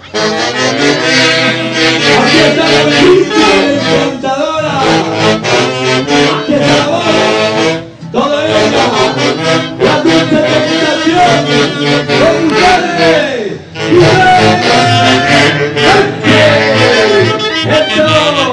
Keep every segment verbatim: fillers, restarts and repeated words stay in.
Aquí está la bellísima encantadora. Aquí está la voz. Todo ella. La dulce tentación. Con ustedes. ¡Esto!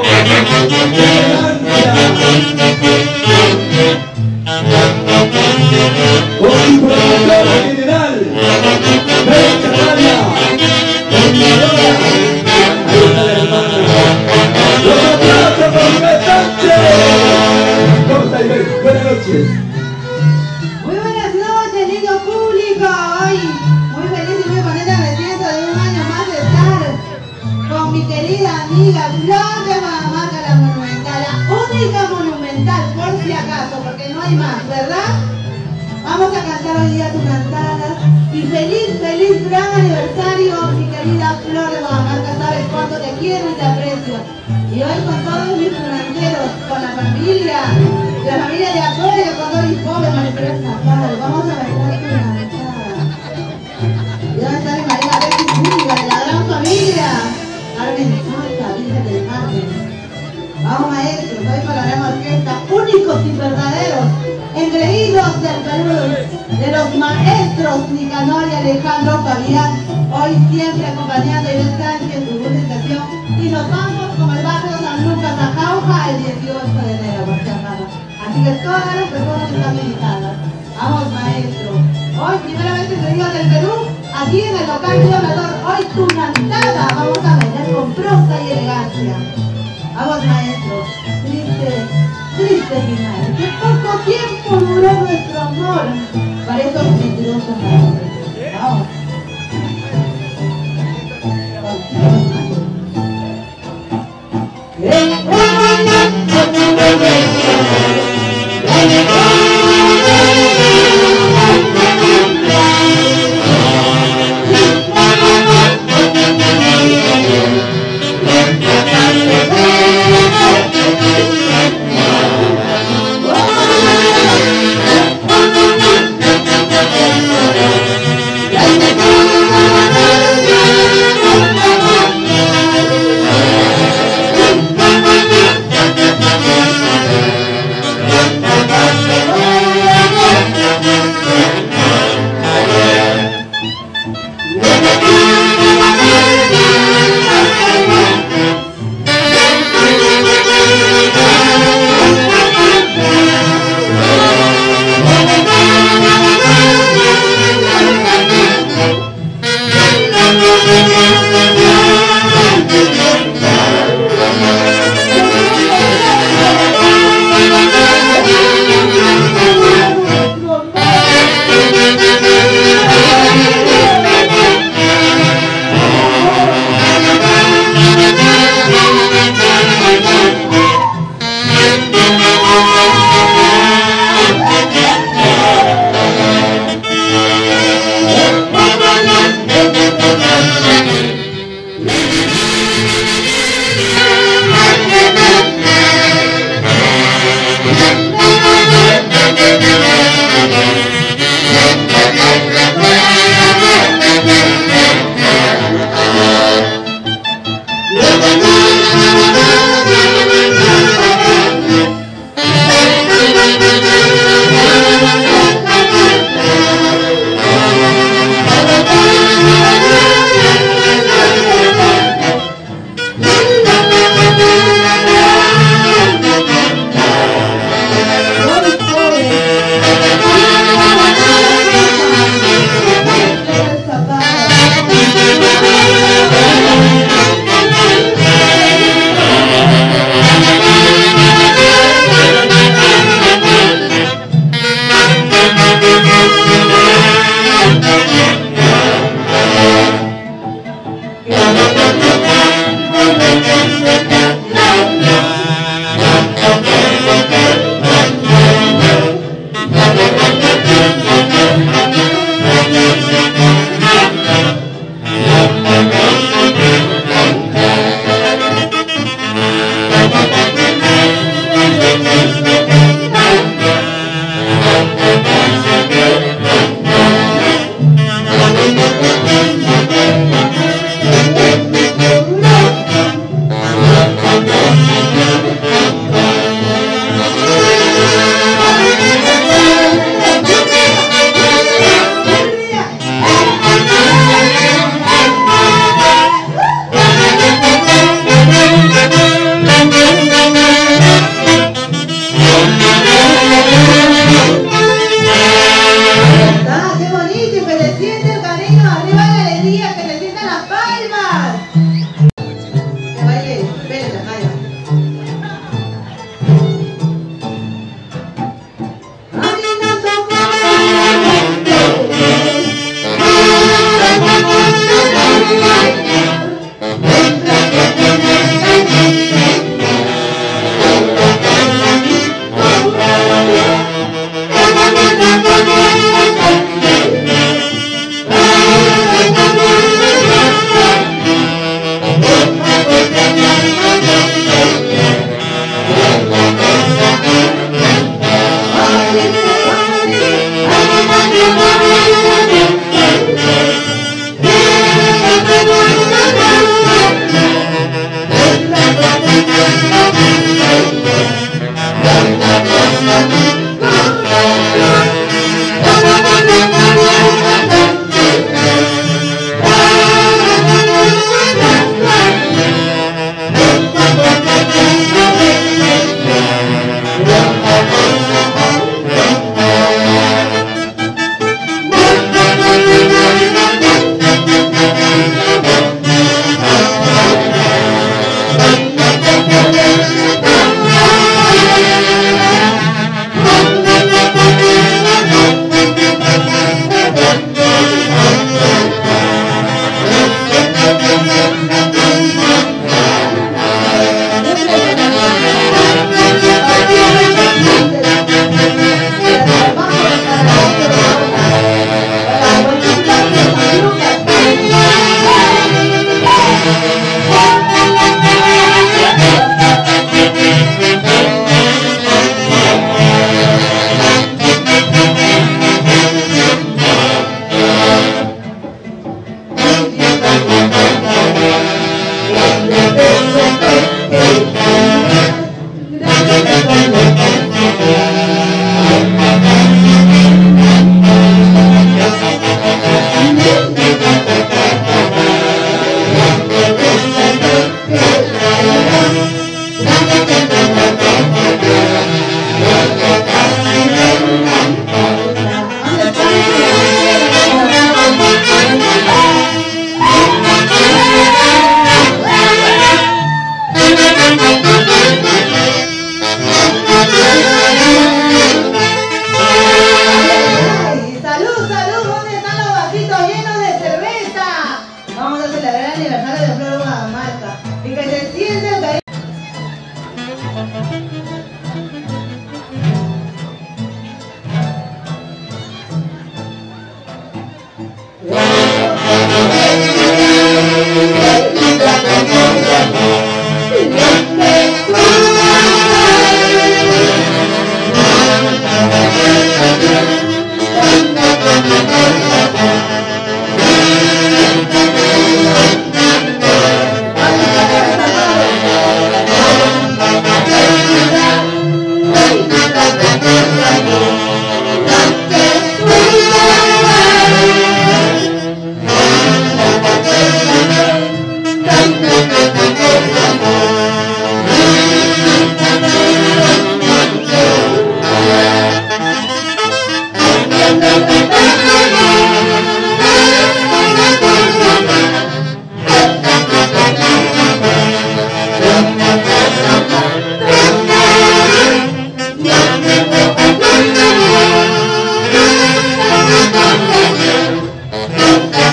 Con su productor general, Pedro Canaria, coordinadora, ahí está la hermana. Los aplausos por mi bastante. ¿Cómo está, Iber? Buenas noches. Muy buenas noches, lindo público. Hoy muy feliz y muy contenta me siento de un año más de estar con mi querida amiga Flor de Guadamarca, la monumental, la única monumental, por si acaso, porque no hay más, ¿verdad? Vamos a cantar hoy día tus cantadas y feliz, feliz gran aniversario, mi querida Flor de Guadamarca, sabes cuánto te quiero y te aprecio. Y hoy con todos mis tunanteros, con la familia, la familia de apoyo, con Doris Pobre, Maricela Zapal, vamos a bailar tunantada. Y dónde está mi marido Betty Silva, de la gran familia, Carmen Salta, Virgen del Carmen. Vamos maestros, hoy con la gran orquesta, únicos y verdaderos, engreídos del Perú, de los maestros Nicanor y Alejandro Fabián, hoy siempre acompañando a Iván Sánchez en su presentación, y nos vamos como el barrio San Lucas a Jauja el dieciocho de enero, por si acaso. Así que todas las personas están invitadas. Vamos maestro, hoy primera vez que se diga del Perú, aquí en el local de Obrador, hoy tunantada, vamos a bailar con prosa y elegancia. Vamos maestro, triste, triste final, que poco tiempo duró nuestro amor para estos mentirosos amores. Vamos.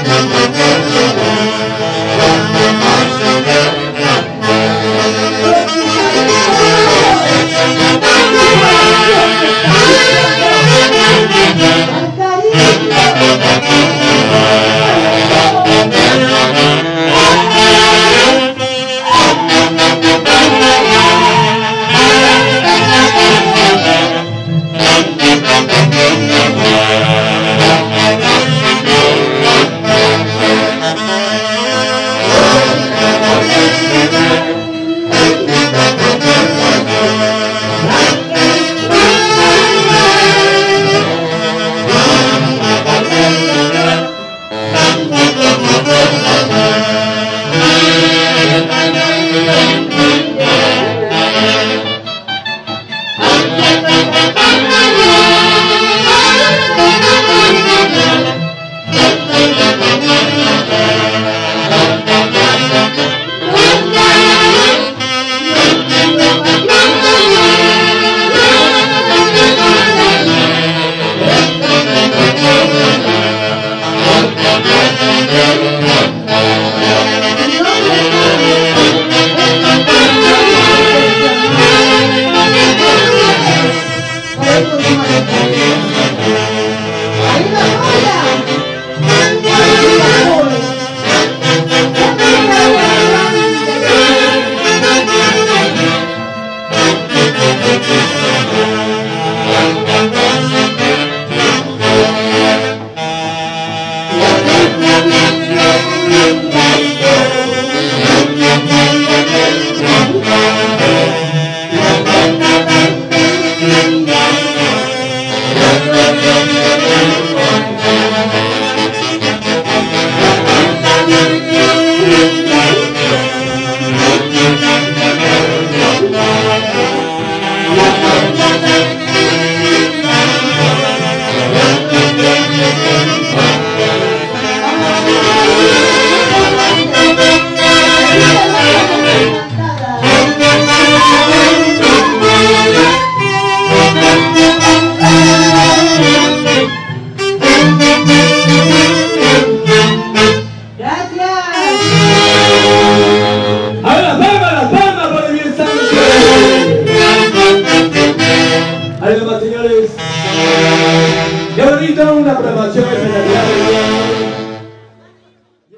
Qué bonito, una programación